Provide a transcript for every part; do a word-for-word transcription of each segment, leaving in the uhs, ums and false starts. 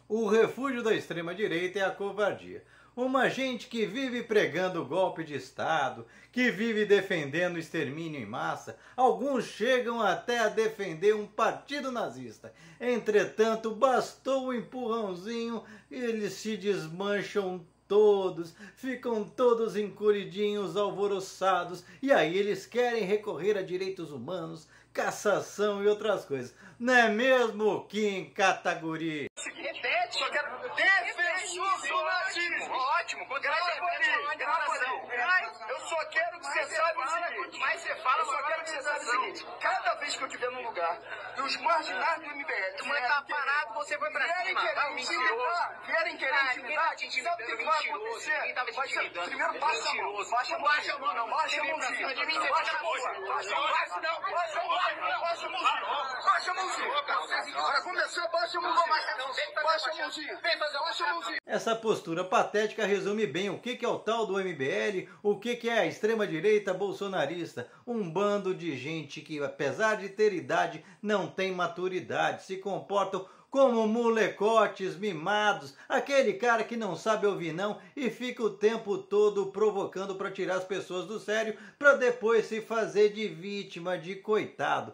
O refúgio da extrema-direita é a covardia. Uma gente que vive pregando golpe de Estado, que vive defendendo extermínio em massa, alguns chegam até a defender um partido nazista. Entretanto, bastou um empurrãozinho e eles se desmancham todos, ficam todos encolhidinhos, alvoroçados, e aí eles querem recorrer a direitos humanos, cassação e outras coisas. Não é mesmo, Kim Kataguiri? Repete, só quero defensor do nazismo. Ótimo, grava ali, grava ali. Eu só quero que você saiba o seguinte. Mas você fala, eu só quero que você saiba o seguinte. Cada vez que eu estiver num lugar e os marginais do M B L Mas tá parado, você foi pra cima. querem intimidar, querem querer intimidar, sabe o que vai acontecer? Vai ser, primeiro baixa a mão, baixa a mão, baixa a mão, não, baixa a mãozinha, baixa a mãozinha, baixa a mãozinha, não, baixa a mãozinha, baixa a mãozinha, baixa a mãozinha, vai começar, baixa a mãozinha, baixa a mãozinha, baixa a mãozinha. Essa postura patética resume bem o que é o tal do M B L, o que é a extrema-direita bolsonarista. Um bando de gente que, apesar de ter idade, não tem maturidade, se comportam como molecotes mimados, aquele cara que não sabe ouvir não e fica o tempo todo provocando para tirar as pessoas do sério, para depois se fazer de vítima, de coitado.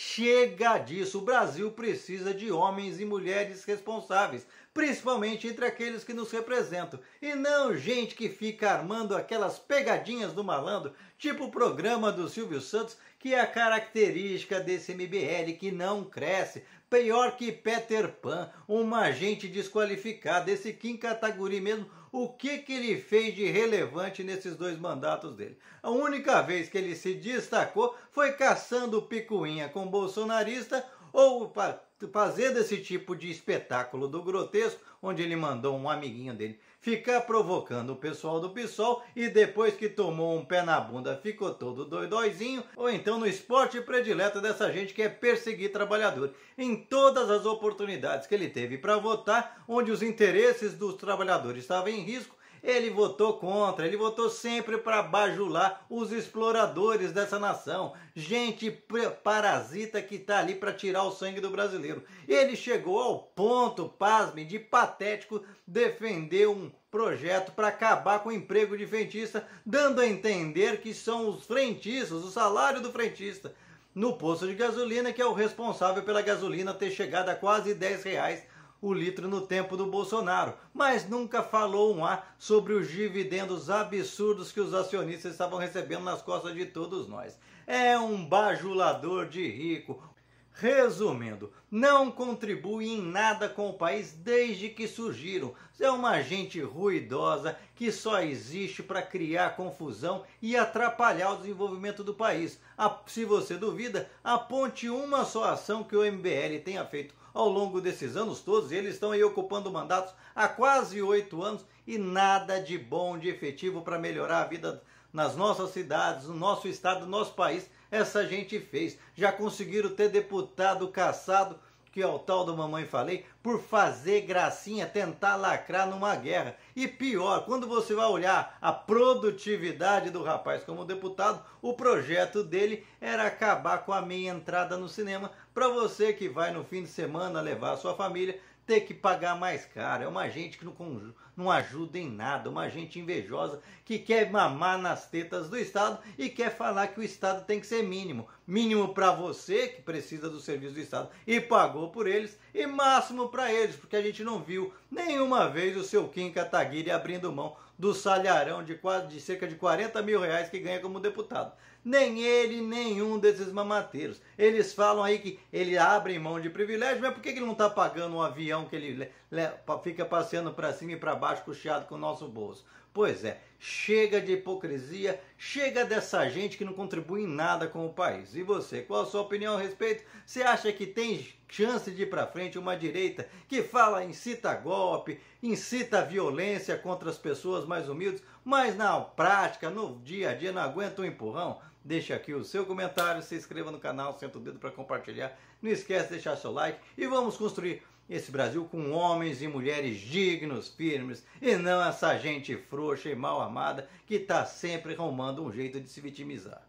Chega disso, o Brasil precisa de homens e mulheres responsáveis, principalmente entre aqueles que nos representam, e não gente que fica armando aquelas pegadinhas do malandro, tipo o programa do Silvio Santos, que é a característica desse M B L que não cresce, pior que Peter Pan, uma gente desqualificada. Esse Kim Kataguiri mesmo, o que, que ele fez de relevante nesses dois mandatos dele? A única vez que ele se destacou foi caçando picuinha com bolsonarista ou fazendo esse tipo de espetáculo do grotesco, onde ele mandou um amiguinho dele ficar provocando o pessoal do PSOL e depois que tomou um pé na bunda ficou todo doidóizinho, ou então no esporte predileto dessa gente que é perseguir trabalhador. Em todas as oportunidades que ele teve para votar, onde os interesses dos trabalhadores estavam em risco, ele votou contra, ele votou sempre para bajular os exploradores dessa nação, gente parasita que está ali para tirar o sangue do brasileiro. Ele chegou ao ponto, pasme, de patético defender um projeto para acabar com o emprego de frentista, dando a entender que são os frentistas, o salário do frentista no posto de gasolina, que é o responsável pela gasolina ter chegado a quase dez reais o litro no tempo do Bolsonaro, mas nunca falou um A sobre os dividendos absurdos que os acionistas estavam recebendo nas costas de todos nós. É um bajulador de rico. Resumindo, não contribui em nada com o país desde que surgiram. É uma gente ruidosa que só existe para criar confusão e atrapalhar o desenvolvimento do país. Se você duvida, aponte uma só ação que o M B L tenha feito ao longo desses anos todos. Eles estão aí ocupando mandatos há quase oito anos e nada de bom, de efetivo para melhorar a vida nas nossas cidades, no nosso estado, no nosso país. Essa gente fez. Já conseguiram ter deputado caçado, que é o tal do mamãe falei, por fazer gracinha, tentar lacrar numa guerra. E pior, quando você vai olhar a produtividade do rapaz como deputado, o projeto dele era acabar com a meia entrada no cinema, para você que vai no fim de semana levar a sua família, ter que pagar mais caro. É uma gente que não, não ajuda em nada, uma gente invejosa que quer mamar nas tetas do Estado e quer falar que o Estado tem que ser mínimo. Mínimo para você que precisa do serviço do Estado e pagou por eles, e máximo para eles, porque a gente não viu nenhuma vez o seu Kim Kataguiri abrindo mão do salharão de, quase, de cerca de quarenta mil reais que ganha como deputado. Nem ele, nenhum desses mamateiros. Eles falam aí que ele abre mão de privilégio, mas por que ele não está pagando um avião que ele fica passeando para cima e para baixo, puxado com o nosso bolso? Pois é, chega de hipocrisia, chega dessa gente que não contribui em nada com o país. E você, qual a sua opinião a respeito? Você acha que tem chance de ir para frente uma direita que fala, incita golpe, incita violência contra as pessoas mais humildes, mas na prática, no dia a dia, não aguenta um empurrão? Deixa aqui o seu comentário, se inscreva no canal, senta o dedo para compartilhar. Não esquece de deixar seu like e vamos construir esse Brasil com homens e mulheres dignos, firmes, e não essa gente frouxa e mal amada que está sempre arrumando um jeito de se vitimizar.